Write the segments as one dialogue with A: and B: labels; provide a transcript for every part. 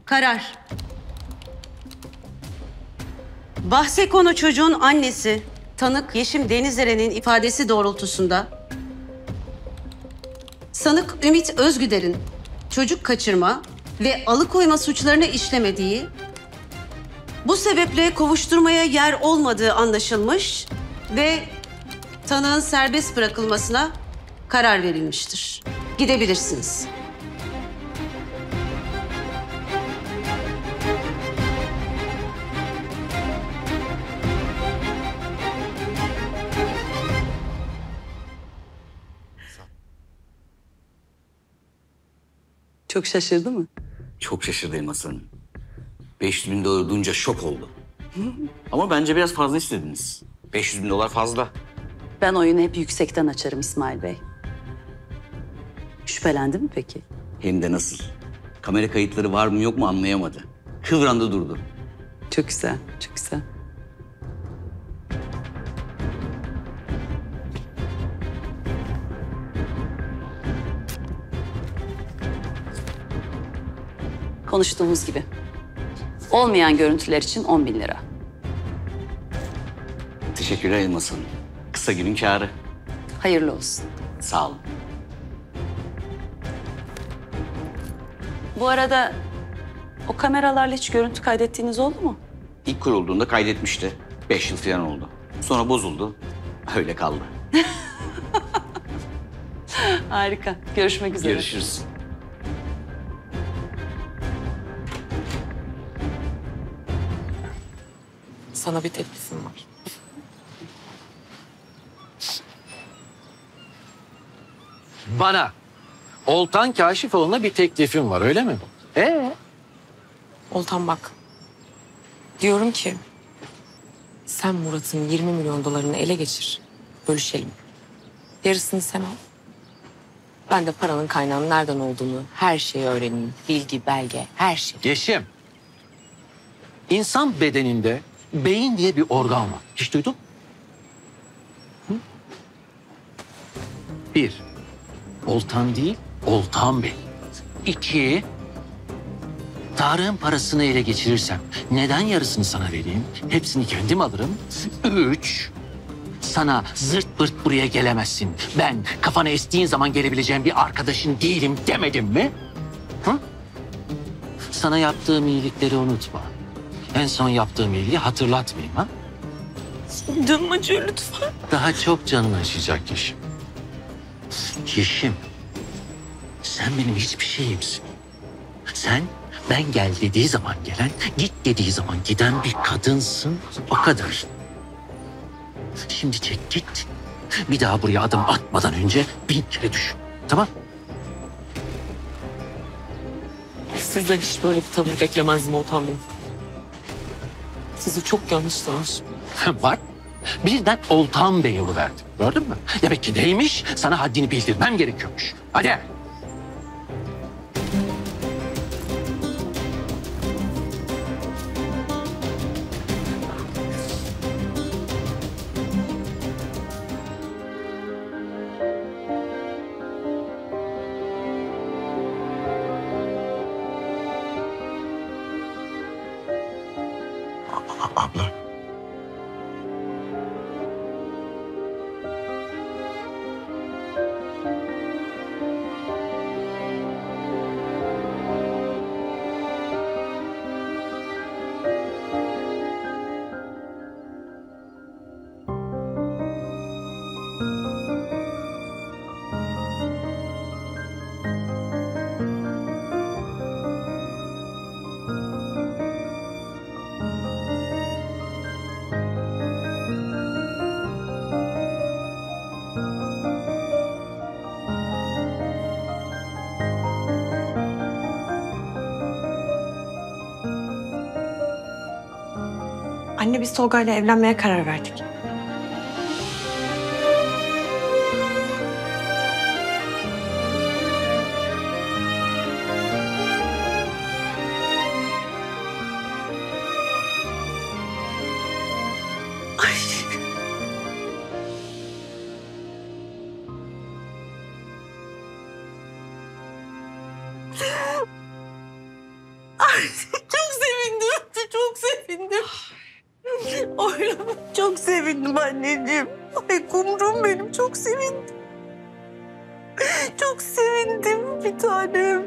A: Karar. Bahse konu çocuğun annesi, tanık Yeşim Denizeren'in ifadesi doğrultusunda sanık Ümit Özgüder'in çocuk kaçırma ve alıkoyma suçlarını işlemediği, bu sebeple kovuşturmaya yer olmadığı anlaşılmış ve tanığın serbest bırakılmasına karar verilmiştir. Gidebilirsiniz.
B: Çok şaşırdı mı?
C: Çok şaşırdı Elmas Hanım. 500 bin dolar duyunca şok oldu. Ama bence biraz fazla istediniz. 500 bin dolar fazla.
B: Ben oyunu hep yüksekten açarım İsmail Bey. Şüphelendi mi peki?
C: Hem de nasıl? Kamera kayıtları var mı yok mu anlayamadı. Kıvrandı durdu.
B: Çok güzel, çok güzel. Konuştuğumuz gibi. Olmayan görüntüler için 10 bin lira.
C: Teşekkürler Elmas Hanım. Kısa günün kârı.
B: Hayırlı olsun.
C: Sağ olun.
B: Bu arada o kameralarla hiç görüntü kaydettiğiniz oldu mu?
C: İlk kurulduğunda kaydetmişti. 5 yıl falan oldu. Sonra bozuldu. Öyle kaldı.
B: Harika. Görüşmek üzere.
C: Görüşürüz.
D: Sana bir teklifim var.
E: Bana Oltan Kaşifoğlu'na bir teklifim var, öyle mi?
D: Oltan bak. Diyorum ki sen Murat'ın 20 milyon dolarını ele geçir. Bölüşelim. Yarısını sen al. Ben de paranın kaynağının nereden olduğunu, her şeyi öğreneyim. Bilgi, belge, her şey.
E: Yeşim, insan bedeninde beyin diye bir organ var. Hiç duydun? Hı? Bir, Oltan değil, Oltan Bey. İki, Tarık'ın parasını ele geçirirsem neden yarısını sana vereyim? Hepsini kendim alırım. Üç, sana zırt pırt buraya gelemezsin. Ben kafana estiğin zaman gelebileceğim bir arkadaşın değilim demedim mi? Hı? Sana yaptığım iyilikleri unutma. En son yaptığım iyiliği hatırlatmayayım ha?
D: Canım acıyor lütfen.
E: Daha çok canın acıyacak Yeşim. Yeşim, sen benim hiçbir şeyimsin. Sen ben gel dediği zaman gelen, git dediği zaman giden bir kadınsın. O kadar. Şimdi çek git. Bir daha buraya adım atmadan önce 1000 kere düşün. Tamam?
D: Sizden hiç böyle bir tavır beklemezdim Oltan Bey. Sizi çok yanlış tanır.
E: Bak, birden Oltan Bey yolu verdim. Gördün mü? Demek ki neymiş? Sana haddini bildirmem gerekiyormuş. Hadi.
F: Abla.
G: Anne biz Tolga'yla evlenmeye karar verdik. Çok sevindim. Çok sevindim. Oğlum çok sevindim anneciğim. Ay kumrum benim çok sevindim. Çok sevindim bir tanem.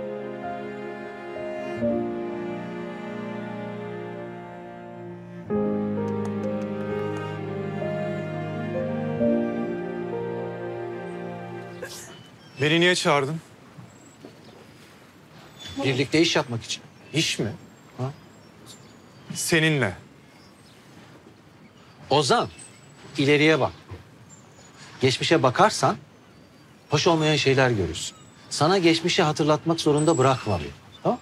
F: Beni niye çağırdın?
E: Birlikte iş yapmak için.
F: İş mi? Seninle.
E: Ozan, ileriye bak. Geçmişe bakarsan hoş olmayan şeyler görürsün. Sana geçmişi hatırlatmak zorunda bırakma beni. Tamam?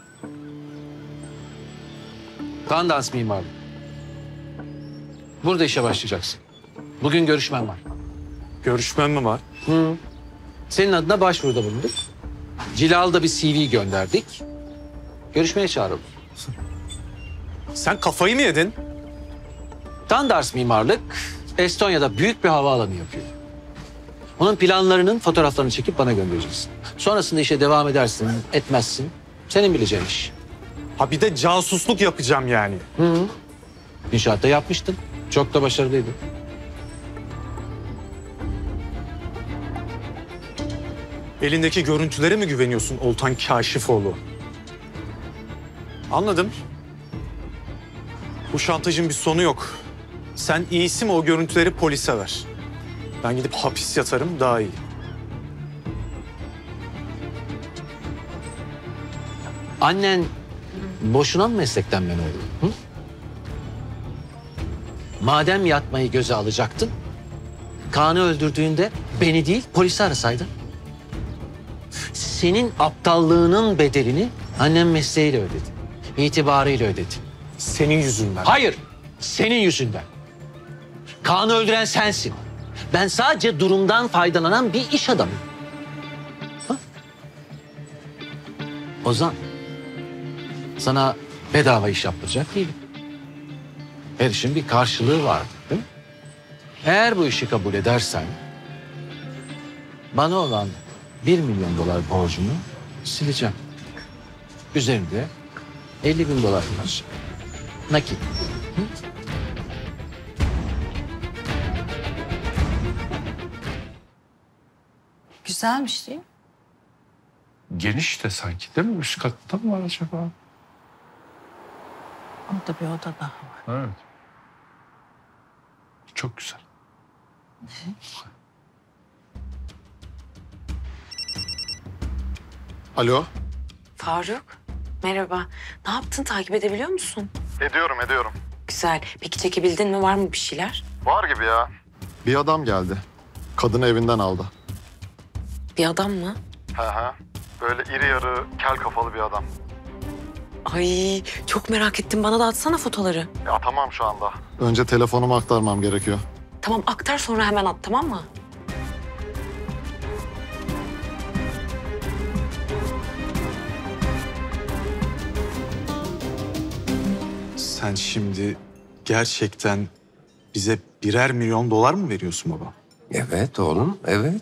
E: Tandans mimarlığı. Burada işe başlayacaksın. Bugün görüşmem var.
F: Görüşmem mi var?
E: Senin adına başvuruda bulunduk. Cilal'da bir CV gönderdik. Görüşmeye çağırıldı.
F: Sen kafayı mı yedin?
E: Tandars Mimarlık Estonya'da büyük bir havaalanı yapıyor. Onun planlarının fotoğraflarını çekip bana göndereceksin. Sonrasında işe devam edersin, etmezsin. Senin bileceğin iş.
F: Ha bir de casusluk yapacağım yani.
E: İnşaatta yapmıştın. Çok da başarılıydın.
F: Elindeki görüntülere mi güveniyorsun Oltan Kaşifoğlu? Anladım. Bu şantajın bir sonu yok. Sen iyisi mi o görüntüleri polise ver. Ben gidip hapis yatarım daha iyi.
E: Annen boşuna mı meslekten men oldu? Hı? Madem yatmayı göze alacaktın, Kaan'ı öldürdüğünde beni değil polisi arasaydın. Senin aptallığının bedelini annem mesleğiyle ödedi. İtibarıyla ödedi.
F: Senin yüzünden.
E: Hayır, senin yüzünden. Kaan'ı öldüren sensin. Ben sadece durumdan faydalanan bir iş adamıyım. Ha? Ozan, sana bedava iş yaptıracak değilim. Her işin bir karşılığı vardır, değil mi? Eğer bu işi kabul edersen, bana olan 1 milyon dolar borcumu sileceğim. Üzerinde 50 bin dolar var. Nakit.
B: Güzelmiş değil mi?
H: Geniş de sanki değil mi? Üst katta mı var acaba?
G: Orada bir oda daha var.
H: Evet. Çok güzel.
I: Alo.
D: Faruk, merhaba. Ne yaptın? Takip edebiliyor musun?
I: Ediyorum.
D: Güzel. Peki çekebildin mi? Var mı bir şeyler?
I: Var gibi ya. Bir adam geldi. Kadını evinden aldı.
D: Bir adam mı?
I: He. Böyle iri yarı, kel kafalı bir adam.
D: Ay çok merak ettim. Bana da atsana fotoları.
I: Atamam şu anda. Önce telefonumu aktarmam gerekiyor.
D: Tamam aktar sonra hemen at tamam mı?
F: Sen şimdi gerçekten bize 1'er milyon dolar mı veriyorsun baba?
J: Evet oğlum, evet.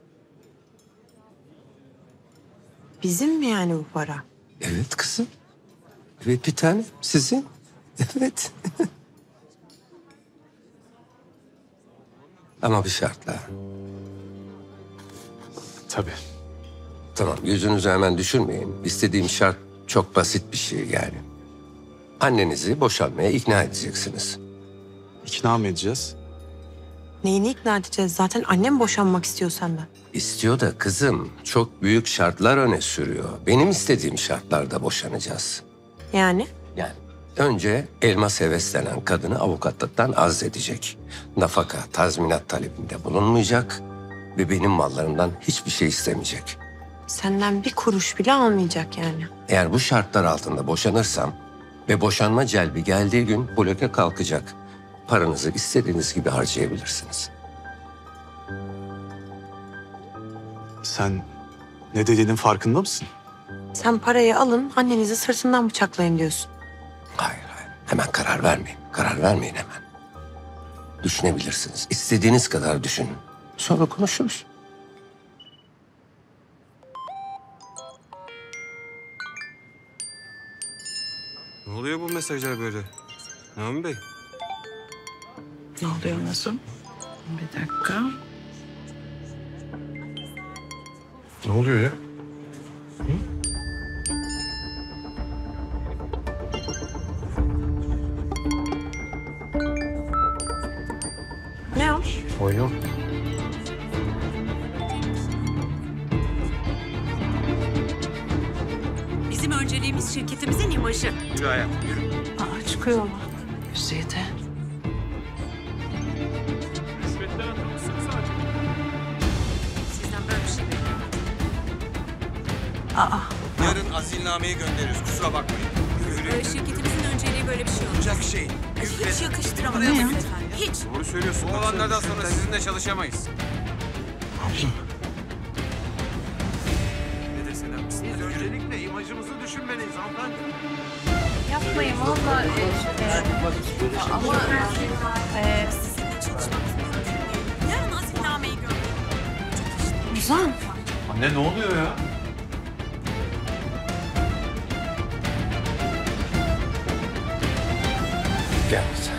G: Bizim mi yani bu para?
J: Evet kızım. Evet bir tane sizin. Evet. Ama bir şartla.
F: Tabii.
J: Tamam yüzünüzü hemen düşürmeyin. İstediğim şart çok basit bir şey yani. Annenizi boşanmaya ikna edeceksiniz.
F: İkna mı edeceğiz?
G: Neyini ikna edeceğiz? Zaten annem boşanmak istiyor senden.
J: İstiyor da kızım çok büyük şartlar öne sürüyor. Benim istediğim şartlarda boşanacağız.
G: Yani?
J: Yani önce Elmas heveslenen kadını avukatlıktan azledecek. Nafaka, tazminat talebinde bulunmayacak ve benim mallarımdan hiçbir şey istemeyecek.
G: Senden bir kuruş bile almayacak yani.
J: Eğer bu şartlar altında boşanırsam ve boşanma celbi geldiği gün bloke kalkacak. Paranızı istediğiniz gibi harcayabilirsiniz.
F: Sen ne dediğinin farkında mısın?
G: Sen parayı alın, annenizi sırtından bıçaklayın diyorsun.
J: Hayır. Hemen karar vermeyin. Karar vermeyin hemen. Düşünebilirsiniz. İstediğiniz kadar düşünün. Sonra konuşuruz.
K: Ne oluyor bu mesajlar böyle? Nami Bey?
L: Ne oluyor Nazım? Bir dakika.
H: Ne oluyor ya?
G: Ne o?
H: Oyun.
A: Bizim önceliğimiz şirketimizin imajı.
K: Yürü hayat, yürü.
L: Aa, çıkıyor mu? Güzide.
A: Sizden böyle bir şey bekliyorum.
L: Aa,
K: Yarın azilnameyi gönderiyoruz, kusura bakmayın. Yürü, yürü.
A: Şirketimizin önceliği böyle bir şey olacak.
K: Olacak şey.
A: Hiç yakıştıramadım efendim. Hiç.
K: Doğru söylüyorsun. Bu olanlardan sonra sizinle çalışamayız. Ne deseler misin? Siz öncelikle imajımızı düşünmeliyiz hanımefendi.
B: Yapmayın valla. Ama
A: Sizinle çalışmamız mümkün değil. Yarın azilnameyi gönderiyorum.
B: Ozan.
H: Anne ne oluyor ya?
J: Gel sen.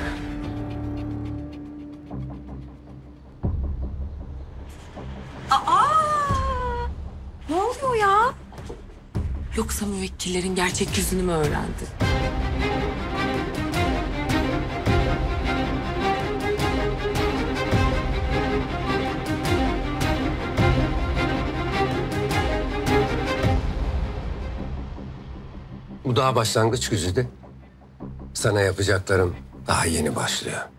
G: Ne oluyor ya?
D: Yoksa müvekkillerin gerçek yüzünü mü öğrendi?
J: Bu daha başlangıç Güzide. Sana yapacaklarım daha yeni başlıyor.